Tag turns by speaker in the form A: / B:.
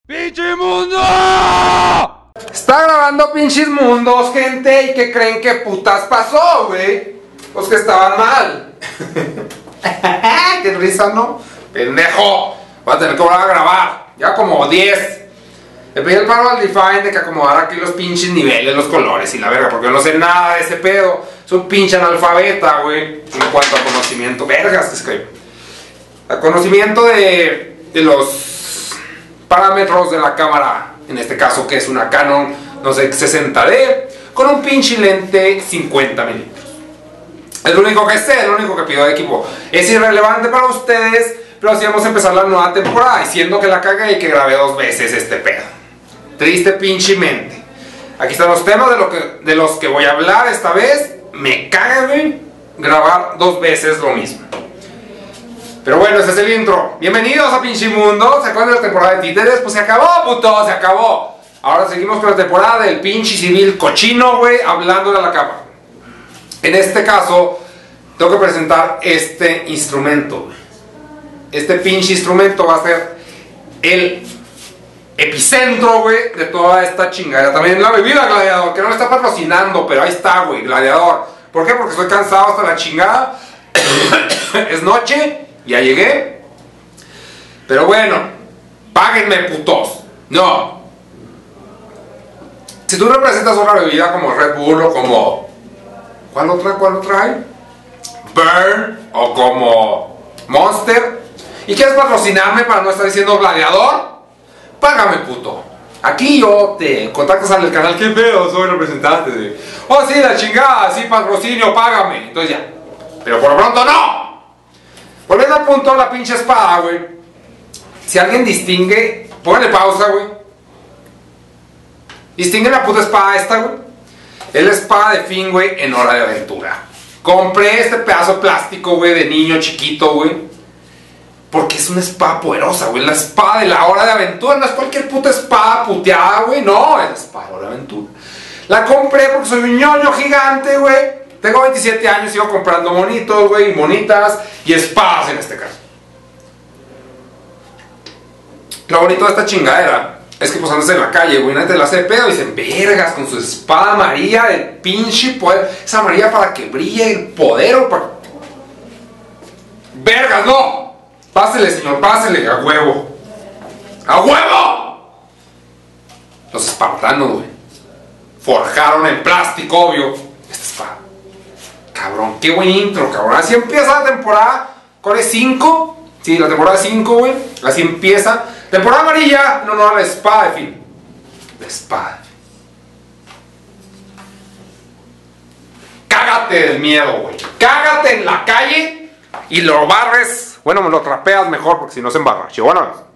A: ¡Pinche mundo!
B: Está grabando pinches mundos, gente. ¿Y qué creen que putas pasó, güey? Pues que estaban mal. Qué risa, ¿no? ¡Pendejo! Voy a tener que volver a grabar. Ya como 10. Le pedí el paro al Define de que acomodara aquí los pinches niveles, los colores y la verga, porque yo no sé nada de ese pedo. Soy un pinche analfabeta, güey, en cuanto a conocimiento. Vergas, que escribo. El conocimiento de los parámetros de la cámara, en este caso que es una Canon, no sé, 60D, con un pinche lente 50 milímetros. Es lo único que sé, es lo único que pido de equipo. Es irrelevante para ustedes, pero así vamos a empezar la nueva temporada, diciendo que la cagué y que grabé 2 veces este pedo. Triste pinche mente. Aquí están los temas de los que voy a hablar esta vez. Me caga, güey, grabar 2 veces lo mismo. Pero bueno, ese es el intro. Bienvenidos a Pinche Mundo. ¿Se acuerdan de la temporada de títeres? Pues se acabó, puto, se acabó. Ahora seguimos con la temporada del pinche civil cochino, güey, hablándole a la cámara. En este caso, tengo que presentar este instrumento, güey. Este pinche instrumento va a ser el epicentro, güey, de toda esta chingada. También la bebida Gladiador, que no me está patrocinando, pero ahí está, güey, Gladiador. ¿Por qué? Porque estoy cansado hasta la chingada. Es noche. Ya llegué. Pero bueno, páguenme, putos. No. Si tú representas una bebida como Red Bull o como... ¿Cuál otra hay? Burn o como Monster. ¿Y quieres patrocinarme para no estar diciendo Gladiador? Págame, puto. Aquí yo te contactas al canal. ¿Qué pedo? Soy representante de... Oh, sí, la chingada. Sí, patrocinio, págame. Entonces ya. Pero por lo pronto no. Volviendo al punto de la pinche espada, güey. Si alguien distingue, pónganle pausa, güey. Distingue la puta espada esta, güey. Es la espada de Finn, güey, en Hora de Aventura. Compré este pedazo de plástico, güey, de niño chiquito, güey, porque es una espada poderosa, güey. La espada de la Hora de Aventura. No es cualquier puta espada puteada, güey. No, es la espada de Hora de Aventura. La compré porque soy un ñoño gigante, güey. Tengo 27 años, sigo comprando monitos, güey, monitas y espadas en este caso. Lo bonito de esta chingadera es que pues andas en la calle, güey, nadie te la hace de pedo y dicen, vergas, con su espada amarilla de pinche poder. Esa amarilla para que brille el poder o para... ¡Vergas, no! Pásele, señor, pásele, a huevo. ¡A huevo! Los espartanos, güey, forjaron en plástico, obvio, esta espada. Cabrón, qué buen intro, cabrón. Así empieza la temporada. ¿Cuál es? 5. Sí, la temporada 5, güey. Así empieza. Temporada amarilla. No, la espada de Finn. La espada. Cágate del miedo, güey. Cágate en la calle y lo barres. Bueno, me lo trapeas mejor porque si no se embarra. Chihuahua.